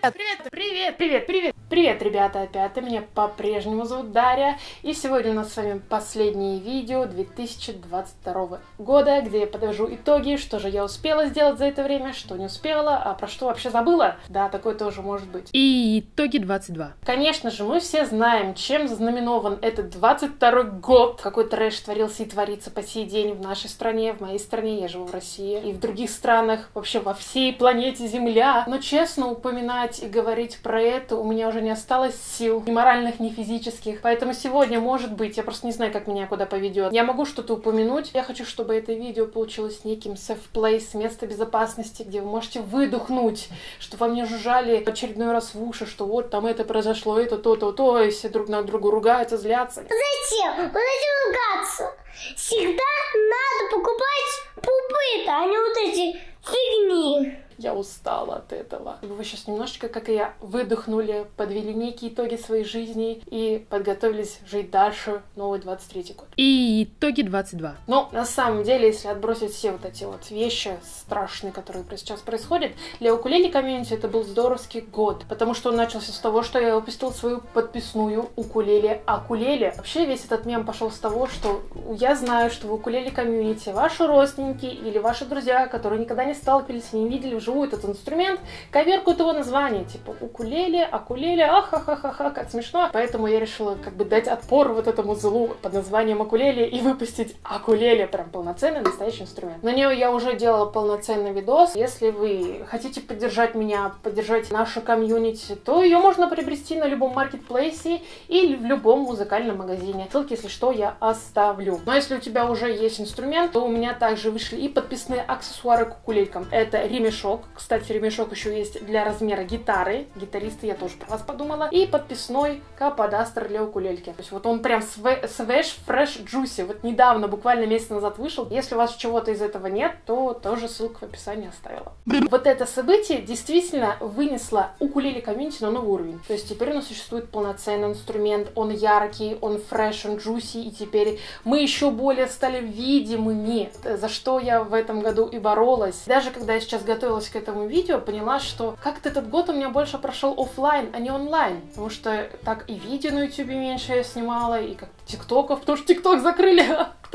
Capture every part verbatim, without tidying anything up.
Привет, привет, привет, привет, привет, ребята, опять меня по-прежнему зовут Дарья, и сегодня у нас с вами последнее видео две тысячи двадцать второго года, где я подвожу итоги, что же я успела сделать за это время, что не успела, а про что вообще забыла. Да, такое тоже может быть. И итоги двадцать два. Конечно же, мы все знаем, чем знаменован этот двадцать второй год, какой трэш творился и творится по сей день в нашей стране, в моей стране, я живу в России, и в других странах, вообще во всей планете Земля. Но честно, упоминать и говорить про это у меня уже не осталось сил, ни моральных, ни физических. Поэтому сегодня, может быть, я просто не знаю, как меня куда поведет, я могу что-то упомянуть. Я хочу, чтобы это видео получилось неким safe place, место безопасности, где вы можете выдохнуть, чтобы вам не жужжали в очередной раз в уши, что вот там это произошло, это то-то, то, и все друг на друга ругаются, злятся. Зачем? Вы зачем ругаться? Всегда надо покупать пупыт, а не вот эти фигни. Я устала от этого. Вы сейчас немножечко, как и я, выдохнули, подвели некие итоги своей жизни и подготовились жить дальше новый двадцать третий год. И итоги двадцать два. Но на самом деле, если отбросить все вот эти вот вещи страшные, которые сейчас происходят, для укулеле комьюнити это был здоровский год, потому что он начался с того, что я выпустила свою подписную укулеле-акулеле. Вообще весь этот мем пошел с того, что я знаю, что в укулеле комьюнити ваши родственники или ваши друзья, которые никогда не сталкивались и не видели вживую этот инструмент, коверкают его название, типа укулеле, акулеле, ахахахаха, как смешно. Поэтому я решила как бы дать отпор вот этому злу под названием акулеле и выпустить акулеле, прям полноценный настоящий инструмент. На нее я уже делала полноценный видос. Если вы хотите поддержать меня, поддержать нашу комьюнити, то ее можно приобрести на любом маркетплейсе или в любом музыкальном магазине. Ссылки, если что, я оставлю. Но если у тебя уже есть инструмент, то у меня также вышли и подписные аксессуары к укулелькам. Это ремешок. Кстати, ремешок еще есть для размера гитары. Гитаристы, я тоже про вас подумала. И подписной каподастер для укулельки. То есть вот он прям свеж, фреш, джуси. Вот недавно, буквально месяц назад вышел. Если у вас чего-то из этого нет, то тоже ссылку в описании оставила. Вот это событие действительно вынесло укулеле комьюнити на новый уровень. То есть теперь у нас существует полноценный инструмент. Он яркий, он фреш, он джуси. И теперь мы еще более стали видимыми, за что я в этом году и боролась. Даже когда я сейчас готовилась к этому видео, поняла, что как-то этот год у меня больше прошел офлайн, а не онлайн. Потому что так и видео на ютубе меньше я снимала, и как-то тиктоков, потому что тикток закрыли.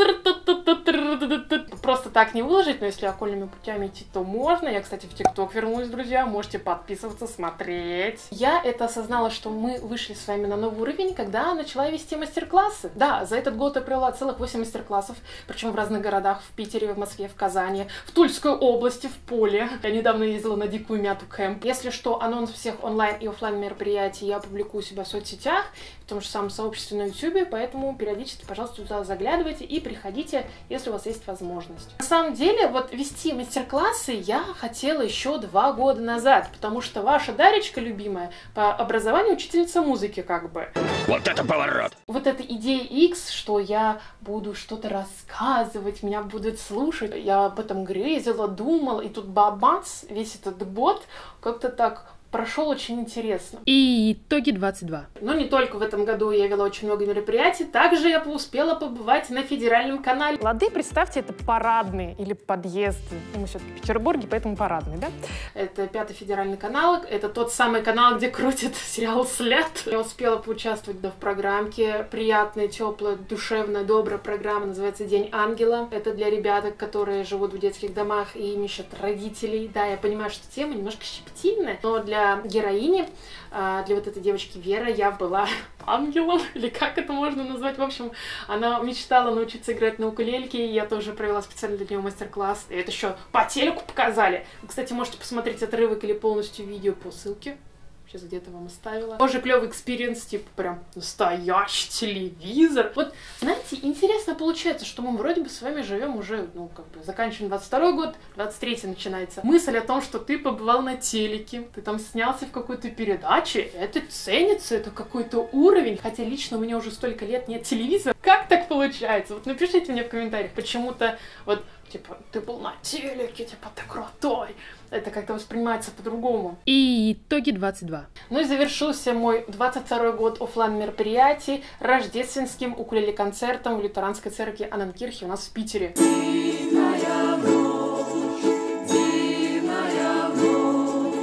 Просто так не выложить, но если окольными путями идти, то можно. Я, кстати, в тикток вернулась, друзья. Можете подписываться, смотреть. Я это осознала, что мы вышли с вами на новый уровень, когда начала вести мастер-классы. Да, за этот год я провела целых восемь мастер-классов, причем в разных городах, в Питере, в Москве, в Казани, в Тульской области, в Поле. Я недавно ездила на Дикую Мяту кэмп. Если что, анонс всех онлайн и офлайн мероприятий я публикую у себя в соцсетях, в том же самом сообществе на ютубе, поэтому периодически, пожалуйста, туда заглядывайте и приходите, если у вас есть возможность. На самом деле, вот вести мастер-классы я хотела еще два года назад, потому что ваша Даречка любимая по образованию учительница музыки, как бы. Вот это поворот! Вот эта идея X, что я буду что-то рассказывать, меня будут слушать, я об этом грезила, думала, и тут бабац, весь этот бот как-то так прошел очень интересно. И итоги двадцать два. Но не только в этом году я вела очень много мероприятий, также я успела побывать на федеральном канале. Лады, представьте, это парадный или подъезд. Мы все-таки в Петербурге, поэтому парадный, да? Это пятый федеральный канал, это тот самый канал, где крутят сериал «След». Я успела поучаствовать, да, в программке. Приятная, теплая, душевная, добрая программа, называется «День ангела». Это для ребяток, которые живут в детских домах и ищут родителей. Да, я понимаю, что тема немножко щепетильная, но для героини, для вот этой девочки Веры, я была ангелом, или как это можно назвать. В общем, она мечтала научиться играть на укулельке, и я тоже провела специально для нее мастер-класс. И это еще по телеку показали. Вы, кстати, можете посмотреть отрывок или полностью видео по ссылке. Сейчас где-то вам оставила. Тоже клевый экспириенс, типа прям настоящий телевизор. Вот, знаете, интересно получается, что мы вроде бы с вами живем уже, ну, как бы, заканчиваем двадцать второй год, двадцать третий начинается. Мысль о том, что ты побывал на телеке, ты там снялся в какой-то передаче, это ценится, это какой-то уровень. Хотя лично у меня уже столько лет нет телевизора. Как так получается? Вот напишите мне в комментариях. Почему-то вот, типа, ты был на телеке, типа, ты крутой. Это как-то воспринимается по-другому. И итоги двадцать два. Ну и завершился мой двадцать второй год офлайн мероприятий рождественским укулеле-концертом в лютеранской церкви Анненкирхе у нас в Питере.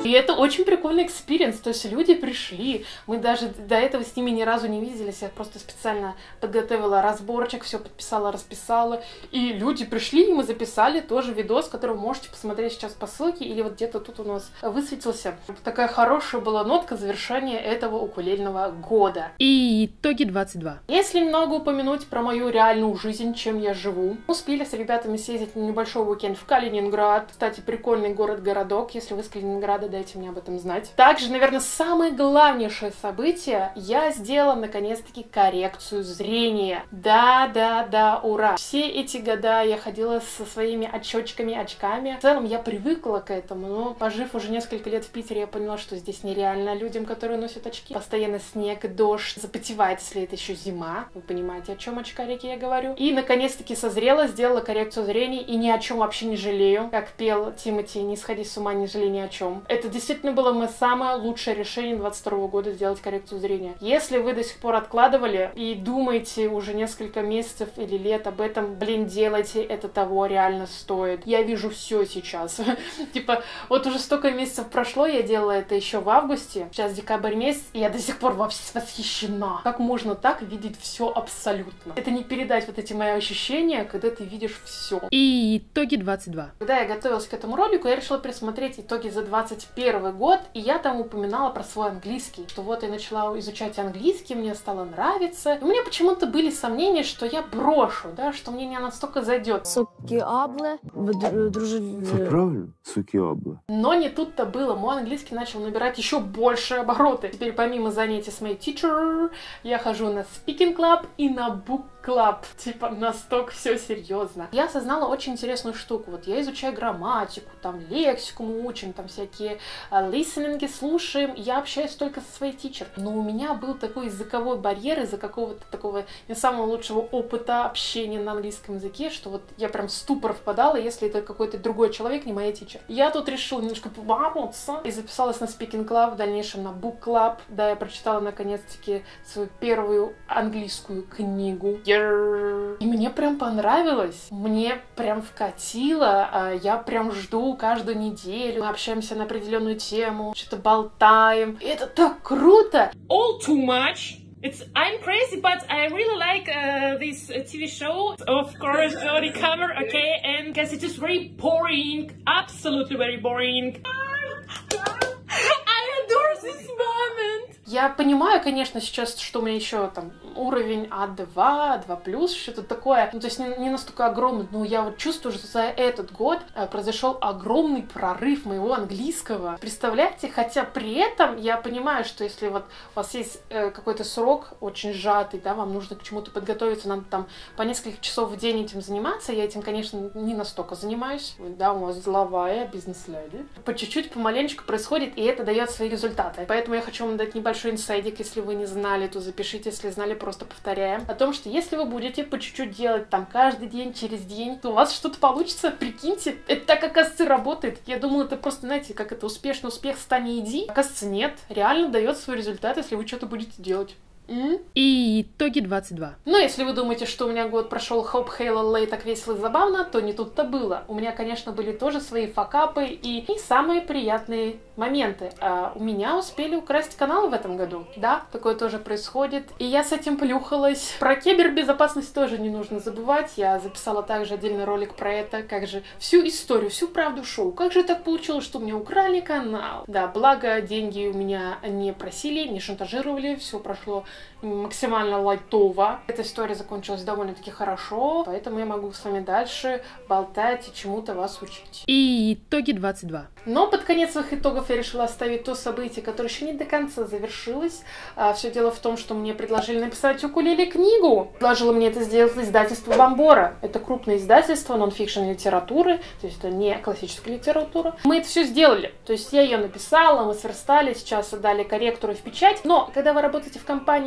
И это очень прикольный экспириенс, то есть люди пришли, мы даже до этого с ними ни разу не виделись, я просто специально подготовила разборчик, все подписала, расписала, и люди пришли, и мы записали тоже видос, который вы можете посмотреть сейчас по ссылке, или вот где-то тут у нас высветился. Такая хорошая была нотка завершения этого укулельного года. И итоги двадцать два. Если немного упомянуть про мою реальную жизнь, чем я живу, успели с ребятами съездить на небольшой уикенд в Калининград. Кстати, прикольный город-городок, если вы с Калининграда, дайте мне об этом знать. Также, наверное, самое главнейшее событие, я сделала наконец-таки коррекцию зрения. Да-да-да, ура! Все эти года я ходила со своими очечками, очками. В целом я привыкла к этому, но пожив уже несколько лет в Питере, я поняла, что здесь нереально людям, которые носят очки. Постоянно снег, дождь, запотевает, если это еще зима. Вы понимаете, о чем очкарики я говорю. И наконец-таки созрела, сделала коррекцию зрения и ни о чем вообще не жалею. Как пел Тимати, не сходи с ума, не жалей ни о чем. Это действительно было мое самое лучшее решение двадцать второго года сделать коррекцию зрения. Если вы до сих пор откладывали и думаете уже несколько месяцев или лет об этом, блин, делайте, это того реально стоит. Я вижу все сейчас. Типа, вот уже столько месяцев прошло, я делала это еще в августе, сейчас декабрь месяц, и я до сих пор восхищена. Как можно так видеть все абсолютно? Это не передать вот эти мои ощущения, когда ты видишь все. И итоги двадцать два. Когда я готовилась к этому ролику, я решила пересмотреть итоги за двадцать первый год, и я там упоминала про свой английский, что вот я начала изучать английский, мне стало нравиться. И у меня почему-то были сомнения, что я брошу, да, что мне не настолько зайдет. Сукиабле, дружелюбие. Все правильно, сукиабле. Но не тут-то было. Мой английский начал набирать еще больше обороты. Теперь помимо занятий с моей teacher, я хожу на speaking club и на book club. Типа настолько все серьезно. Я осознала очень интересную штуку. Вот я изучаю грамматику, там лексику мы учим, там всякие uh, listening слушаем. Я общаюсь только со своей teacher. Но у меня был такой языковой барьер из-за какого-то такого не самого лучшего опыта общения на английском языке, что вот я прям в ступор впадала, если это какой-то другой человек, не моя teacher. Я тут решила немножко побороться и записалась на speaking club, в дальнейшем на book club. Да, я прочитала наконец-таки свою первую английскую книгу. И мне прям понравилось. Мне прям вкатило. Я прям жду каждую неделю. Мы общаемся на определенную тему, что-то болтаем. И это так круто! All too much. It's I'm crazy, but I really like uh, this uh, T V show. Of course, Jodie Comer, okay, and because it is very boring, absolutely very boring. I adore this moment. Я понимаю, конечно, сейчас, что у меня еще там уровень А два, А два плюс, что-то такое. Ну, то есть не, не настолько огромный, но я вот чувствую, что за этот год э, произошел огромный прорыв моего английского. Представляете? Хотя при этом я понимаю, что если вот у вас есть э, какой-то срок очень сжатый, да, вам нужно к чему-то подготовиться, надо там по несколько часов в день этим заниматься. Я этим, конечно, не настолько занимаюсь. Да, у вас деловая, бизнес-леди. По чуть-чуть, помаленечку происходит, и это дает свои результаты. Поэтому я хочу вам дать небольшой инсайдик, если вы не знали, то запишите, если знали, просто повторяем. О том, что если вы будете по чуть-чуть делать там каждый день, через день, то у вас что-то получится, прикиньте. Это так, оказывается, работает. Я думала, это просто, знаете, как это успешный успех, встань и иди. Оказывается, нет. Реально дает свой результат, если вы что-то будете делать. Mm. И итоги двадцать два. Ну, если вы думаете, что у меня год прошел хоп, хейла, лей, так весело и забавно, то не тут-то было. У меня, конечно, были тоже свои факапы и не самые приятные моменты. А у меня успели украсть канал в этом году. Да, такое тоже происходит. И я с этим плюхалась. Про кибербезопасность тоже не нужно забывать. Я записала также отдельный ролик про это. Как же всю историю, всю правду шоу. Как же так получилось, что у меня украли канал? Да, благо деньги у меня не просили, не шантажировали. Все прошло максимально лайтово. Эта история закончилась довольно-таки хорошо, поэтому я могу с вами дальше болтать и чему-то вас учить. И итоги двадцать два. Но под конец своих итогов я решила оставить то событие, которое еще не до конца завершилось. А, все дело в том, что мне предложили написать укулеле книгу. Предложило мне это сделать издательство Бомбора. Это крупное издательство нон-фикшн литературы, то есть это не классическая литература. Мы это все сделали. То есть я ее написала, мы сверстали, сейчас отдали корректору в печать. Но когда вы работаете в компании,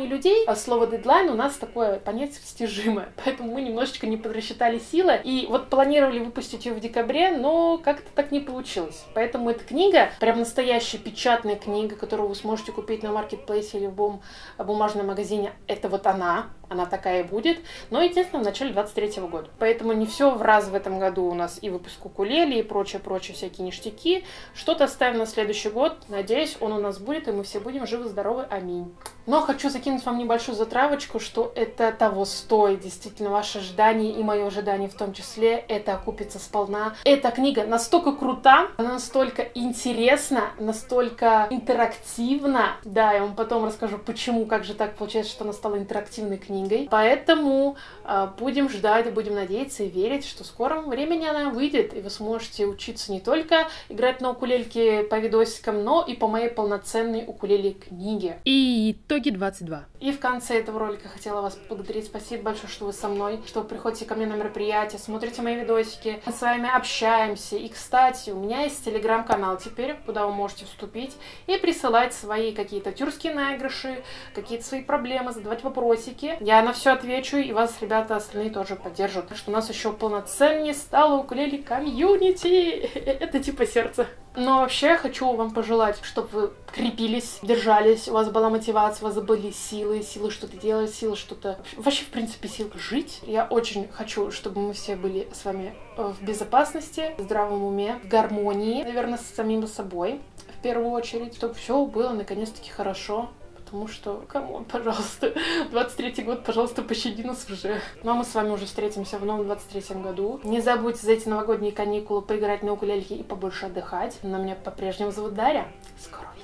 понимании людей слово дедлайн у нас такое понятие растяжимое, поэтому мы немножечко не подрасчитали силы, и вот планировали выпустить ее в декабре, но как-то так не получилось. Поэтому эта книга, прям настоящая печатная книга, которую вы сможете купить на маркетплейсе или в любом бумажном магазине, это вот она, она такая и будет, но, естественно, в начале двадцать третьего года. Поэтому не все в раз в этом году у нас и выпуск укулеле, и прочее-прочее, всякие ништяки. Что-то оставим на следующий год, надеюсь, он у нас будет, и мы все будем живы-здоровы, аминь. Но хочу закинуть вам небольшую затравочку, что это того стоит, действительно, ваше ожидание и мое ожидание в том числе, это окупится сполна. Эта книга настолько крута, она настолько интересна, настолько интерактивна, да, я вам потом расскажу, почему, как же так получается, что она стала интерактивной книгой. Поэтому э, будем ждать, будем надеяться и верить, что в скором времени она выйдет, и вы сможете учиться не только играть на укулельке по видосикам, но и по моей полноценной укулеле-книге. И итоги двадцать два. И в конце этого ролика хотела вас поблагодарить. Спасибо большое, что вы со мной, что вы приходите ко мне на мероприятия, смотрите мои видосики, мы с вами общаемся. И, кстати, у меня есть телеграм-канал теперь, куда вы можете вступить и присылать свои какие-то тюркские наигрыши, какие-то свои проблемы, задавать вопросики. Я на все отвечу, и вас, ребята, остальные тоже поддержат. Так что у нас еще полноценнее стало укулеле комьюнити. Это типа сердце. Но вообще хочу вам пожелать, чтобы вы крепились, держались, у вас была мотивация, у вас были силы, силы что-то делать, силы что-то... Вообще, в принципе, силы жить. Я очень хочу, чтобы мы все были с вами в безопасности, в здравом уме, в гармонии, наверное, с самим собой, в первую очередь, чтобы все было наконец-таки хорошо. Потому что, камон, пожалуйста, двадцать третий год, пожалуйста, пощади нас уже. Ну а мы с вами уже встретимся в новом двадцать третьем году. Не забудьте за эти новогодние каникулы поиграть на укулеле и побольше отдыхать. Но меня по-прежнему зовут Дарья. Скоро